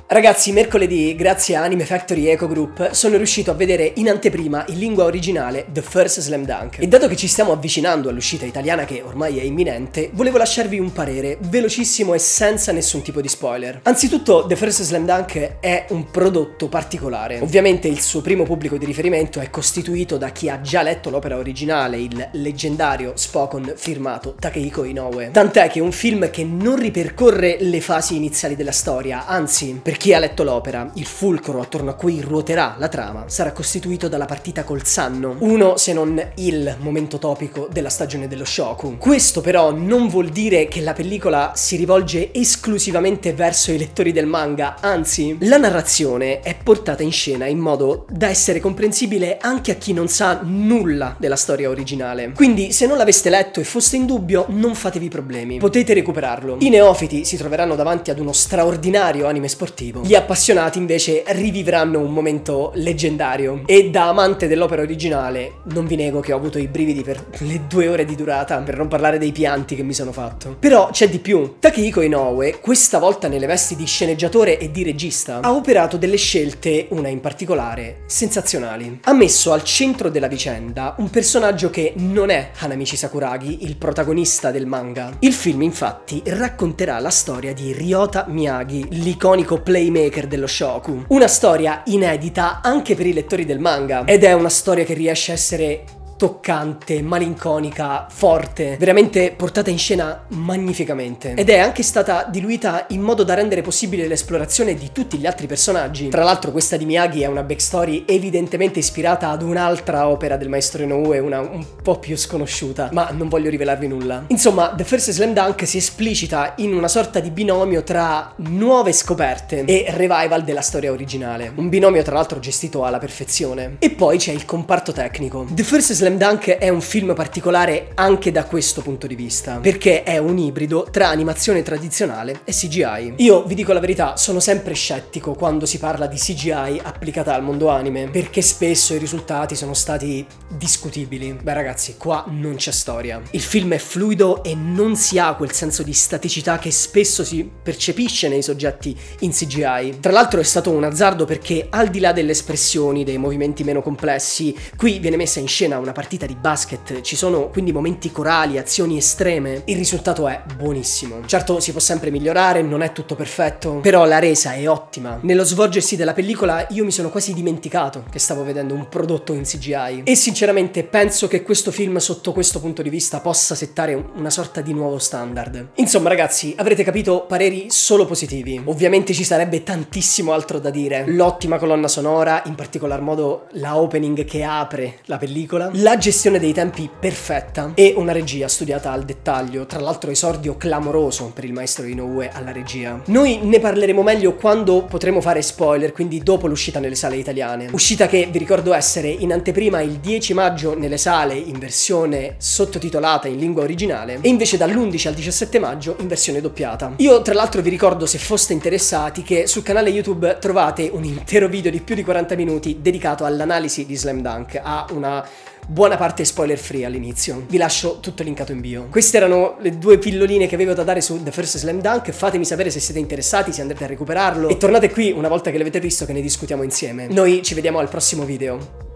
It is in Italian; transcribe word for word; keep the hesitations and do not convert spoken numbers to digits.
Ragazzi, mercoledì, grazie a Anime Factory Eco Group, sono riuscito a vedere in anteprima in lingua originale The First Slam Dunk. E dato che ci stiamo avvicinando all'uscita italiana che ormai è imminente, volevo lasciarvi un parere velocissimo e senza nessun tipo di spoiler. Anzitutto, The First Slam Dunk è un prodotto particolare. Ovviamente il suo primo pubblico di riferimento è costituito da chi ha già letto l'opera originale, il leggendario Spokon firmato Takehiko Inoue. Tant'è che è un film che non ripercorre le fasi iniziali della storia, anzi, per chi ha letto l'opera, il fulcro attorno a cui ruoterà la trama sarà costituito dalla partita col Sanno, uno se non il momento topico della stagione dello Shoku. Questo però non vuol dire che la pellicola si rivolge esclusivamente verso i lettori del manga, anzi, la narrazione è portata in scena in modo da essere comprensibile anche a chi non sa nulla della storia originale. Quindi, se non l'aveste letto e foste in dubbio, non fatevi problemi, potete recuperarlo. I neofiti si troveranno davanti ad uno straordinario anime sportivo. Gli appassionati invece rivivranno un momento leggendario. E da amante dell'opera originale non vi nego che ho avuto i brividi per le due ore di durata, per non parlare dei pianti che mi sono fatto. Però c'è di più. Takehiko Inoue, questa volta nelle vesti di sceneggiatore e di regista, ha operato delle scelte, una in particolare, sensazionali. Ha messo al centro della vicenda un personaggio che non è Hanamichi Sakuragi, il protagonista del manga. Il film infatti racconterà la storia di Ryota Miyagi, l'iconico playmaker dello Shoku. Una storia inedita anche per i lettori del manga, ed è una storia che riesce a essere toccante, malinconica, forte, veramente portata in scena magnificamente, ed è anche stata diluita in modo da rendere possibile l'esplorazione di tutti gli altri personaggi. Tra l'altro questa di Miyagi è una backstory evidentemente ispirata ad un'altra opera del maestro Inoue, una un po' più sconosciuta, ma non voglio rivelarvi nulla. Insomma, The First Slam Dunk si esplicita in una sorta di binomio tra nuove scoperte e revival della storia originale, un binomio tra l'altro gestito alla perfezione. E poi c'è il comparto tecnico. The First Slam Dunk è un film particolare anche da questo punto di vista, perché è un ibrido tra animazione tradizionale e C G I. Io vi dico la verità, sono sempre scettico quando si parla di C G I applicata al mondo anime, perché spesso i risultati sono stati discutibili. Beh ragazzi, qua non c'è storia. Il film è fluido e non si ha quel senso di staticità che spesso si percepisce nei soggetti in C G I. Tra l'altro è stato un azzardo perché, al di là delle espressioni, dei movimenti meno complessi, qui viene messa in scena una partita di basket, ci sono quindi momenti corali, azioni estreme. Il risultato è buonissimo. Certo, si può sempre migliorare, non è tutto perfetto, però la resa è ottima. Nello svolgersi della pellicola io mi sono quasi dimenticato che stavo vedendo un prodotto in C G I, e sinceramente penso che questo film sotto questo punto di vista possa settare una sorta di nuovo standard. Insomma ragazzi, avrete capito, pareri solo positivi. Ovviamente ci sarebbe tantissimo altro da dire: l'ottima colonna sonora, in particolar modo la opening che apre la pellicola, la gestione dei tempi perfetta e una regia studiata al dettaglio, tra l'altro esordio clamoroso per il maestro Inoue alla regia. Noi ne parleremo meglio quando potremo fare spoiler, quindi dopo l'uscita nelle sale italiane. Uscita che vi ricordo essere in anteprima il dieci maggio nelle sale in versione sottotitolata in lingua originale, e invece dall'undici al diciassette maggio in versione doppiata. Io tra l'altro vi ricordo, se foste interessati, che sul canale YouTube trovate un intero video di più di quaranta minuti dedicato all'analisi di Slam Dunk, a una buona parte spoiler free all'inizio. Vi lascio tutto linkato in bio. Queste erano le due pilloline che avevo da dare su The First Slam Dunk. Fatemi sapere se siete interessati, se andrete a recuperarlo, e tornate qui una volta che l'avete visto che ne discutiamo insieme. Noi ci vediamo al prossimo video.